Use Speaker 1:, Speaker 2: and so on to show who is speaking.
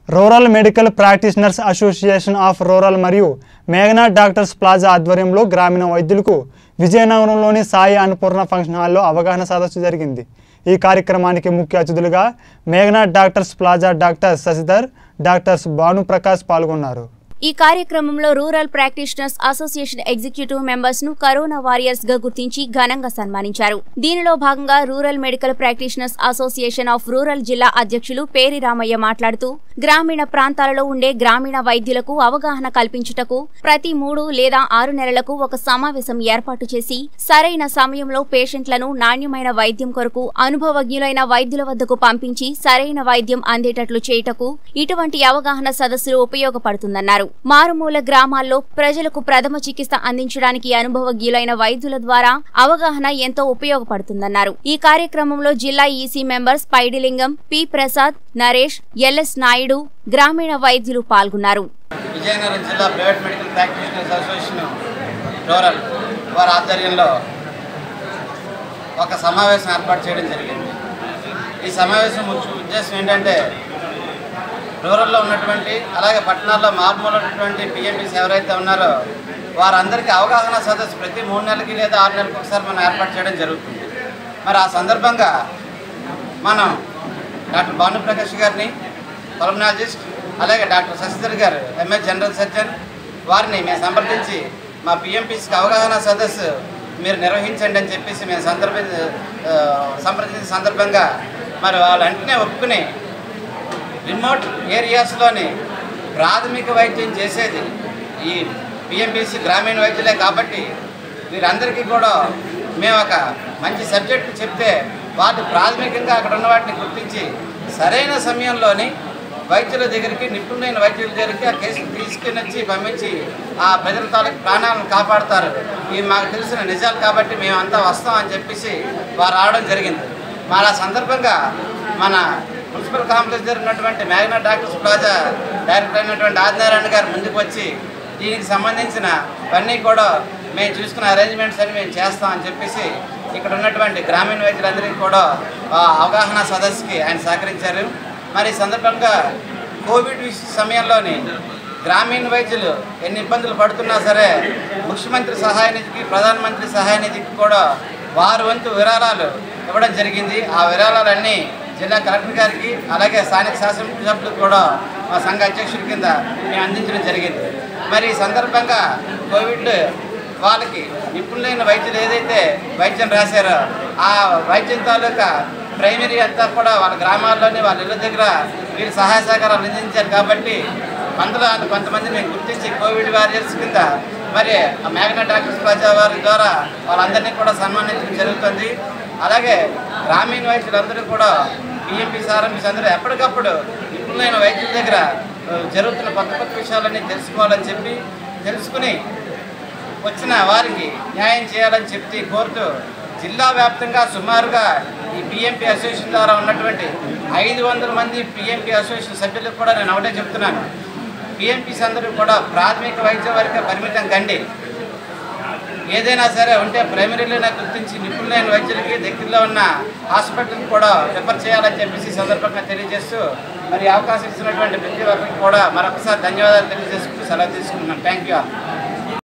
Speaker 1: Rural medical practitioners association of rural మరియు మేఘనా doctors plaza ఆధ్వర్యంలో గ్రామీణ వైద్యులకు విజయనగరంలోని సాయి అన్నపూర్ణ ఫంక్షన్ హాల్లో అవగాహన సదస్సు జరిగింది। ఈ కార్యక్రమానికి ముఖ్య అతిథులుగా మేఘనా doctors plaza doctor Shashidhar, doctors Bhanuprakash పాల్గొన్నారు।
Speaker 2: ఈ కార్యక్రమంలో rural practitioners association executive members ను కరోనా వారియర్స్ గా గుర్తించి ఘనంగా సన్మానించారు। దీనిలో భాగంగా rural medical practitioners association of rural జిల్లా అధ్యక్షులు పేరి రామయ్య మాట్లాడుతూ గ్రామీణ ప్రాంతాలలో ఉండే గ్రామీణ వైద్యులకు అవగాహన కల్పించుటకు ప్రతి 3 లేదా 6 నెలలకు ఒక సమావేశం ఏర్పాటు చేసి సరైన సమయంలో పేషెంట్లను నాణ్యమైన వైద్యం కొరకు అనుభవజ్ఞులైన వైద్యుల వద్దకు పంపించి సరైన వైద్యం అందేటట్లు చేయుటకు ఇటువంటి అవగాహన సదస్సులు ఉపయోగపడుతుందన్నారు। మారుమూల గ్రామాల్లో ప్రజలకు ప్రథమ చికిత్స అందించడానికి అనుభవజ్ఞులైన వైద్యుల ద్వారా అవగాహన ఎంతో ఉపయోగపడుతుందన్నారు। ఈ కార్యక్రమంలో జిల్లా EC members Paidilingam, P Prasad, Naresh, LS Naidu, గ్రామీణ వైద్యులు పాల్గొన్నారు।
Speaker 3: విజయనగరం జిల్లా private medical practitioners association rural వారి ఆధ్వర్యంలో ఒక సమావేశం ఏర్పాటు చేయడం జరిగింది। ఈ సమావేశం ముఖ్య ఉద్దేశం ఏంటంటే రూరల్లో ఉన్నటువంటి అలాగే పట్టణాల్లో మారుమూల ఉన్నటువంటి పిఎంపీస్ ఎవరైతే ఉన్నారో వారందరికీ అవగాహన సదస్సు ప్రతి 3 నెలలకి లేదా 6 నెలలకు ఒకసారి మనం ఏర్పాటు చేయడం జరుగుతుంది। మరి ఆ సందర్భంగా మనం డాక్టర్ భానుప్రకాష్ గారిని పల్మనాలజిస్ట్, అలాగే డాక్టర్ శశిధర్ గారు ఎంఎస్ జనరల్ సర్జన్ వారిని మేము సంప్రదించి మా పిఎంపీస్కి అవగాహన సదస్సు మీరు నిర్వహించండి అని చెప్పేసి మేము సంప్రదించిన సందర్భంగా మరి వాళ్ళు వెంటనే ఒప్పుకుని రిమోట్ ఏరియాస్లోని ప్రాథమిక వైద్యం చేసేది ఈ పిఎంపీసీ గ్రామీణ వైద్యులే కాబట్టి వీరందరికీ కూడా మేము ఒక మంచి సబ్జెక్టు చెప్తే వాటి ప్రాథమికంగా అక్కడ ఉన్న వాటిని గుర్తించి సరైన సమయంలోని వైద్యుల దగ్గరికి, నిపుణులైన వైద్యుల దగ్గరికి ఆ కేసులు తీసుకుని వచ్చి పంపించి ఆ ప్రజల తాలూకు ప్రాణాలను కాపాడుతారు। ఇవి మాకు తెలిసిన నిజాలు కాబట్టి మేము అంతా వస్తామని చెప్పేసి వారు రావడం జరిగింది। మరి ఆ సందర్భంగా మన మున్సిపల్ కాంప్లెక్స్ దగ్గర ఉన్నటువంటి మేఘనా డాక్టర్స్ ప్లాజా డైరెక్టర్ అయినటువంటి ఆదినారాయణ గారు ముందుకు వచ్చి దీనికి సంబంధించిన అన్నీ కూడా మేము చూసుకున్న అరేంజ్మెంట్స్ అని మేము చేస్తామని చెప్పేసి ఇక్కడ ఉన్నటువంటి గ్రామీణ వైద్యులందరికీ కూడా అవగాహన సదస్సుకి ఆయన సహకరించారు। మరి ఈ సందర్భంగా కోవిడ్ సమయంలోని గ్రామీణ వైద్యులు ఎన్ని ఇబ్బందులు పడుతున్నా సరే ముఖ్యమంత్రి సహాయ నిధికి, ప్రధానమంత్రి సహాయ నిధికి కూడా వారి వంతు విరాళాలు ఇవ్వడం జరిగింది। ఆ విరాళాలన్నీ జిల్లా కలెక్టర్ గారికి అలాగే స్థానిక శాసనసభ్యులకు కూడా మా సంఘ అధ్యక్షుడి కింద మేము అందించడం జరిగింది। మరి ఈ సందర్భంగా కోవిడ్ వాళ్ళకి నిపుణులైన వైద్యులు ఏదైతే వైద్యం రాశారో ఆ వైద్యం తాలూకా ప్రైమరీ అంతా కూడా వాళ్ళ గ్రామాల్లోనే వాళ్ళ ఇళ్ళ దగ్గర వీళ్ళు సహాయ సహకారాలు అందించారు కాబట్టి అందులో కొంతమంది మేము గుర్తించి కోవిడ్ వారియర్స్ కింద మరి ఆ మేఘనా డాక్టర్స్ ప్లాజా వారి ద్వారా వాళ్ళందరినీ కూడా సన్మానించడం జరుగుతుంది। అలాగే గ్రామీణ వైద్యులందరూ కూడా పిఎంపీస్ ఆర్ఎంపీస్ అందరూ ఎప్పటికప్పుడు నిపుణులైన వైద్యుల దగ్గర జరుగుతున్న కొత్త విషయాలన్నీ తెలుసుకోవాలని చెప్పి తెలుసుకుని వచ్చిన వారికి న్యాయం చేయాలని చెప్పి కోరుతూ జిల్లా వ్యాప్తంగా సుమారుగా ఈ పిఎంపీ అసోసియేషన్ ద్వారా ఉన్నటువంటి 500 మంది పిఎంపీ అసోసియేషన్ సభ్యులకు కూడా నేను ఒకటే చెప్తున్నాను, పిఎంపీస్ అందరూ కూడా ప్రాథమిక వైద్యం వరకే పరిమితం కండి। ఏదైనా సరే ఉంటే ప్రైమరీలోనే గుర్తించి నిపుణులైన వైద్యులకి దగ్గరలో ఉన్న హాస్పిటల్కి కూడా రిఫర్ చేయాలని చెప్పేసి సందర్భంగా తెలియజేస్తూ మరి అవకాశం ఇచ్చినటువంటి ప్రతి ఒక్కరికి కూడా మరొకసారి ధన్యవాదాలు తెలియజేసుకుంటూ సెలవు తీసుకుంటున్నాను। Thank you.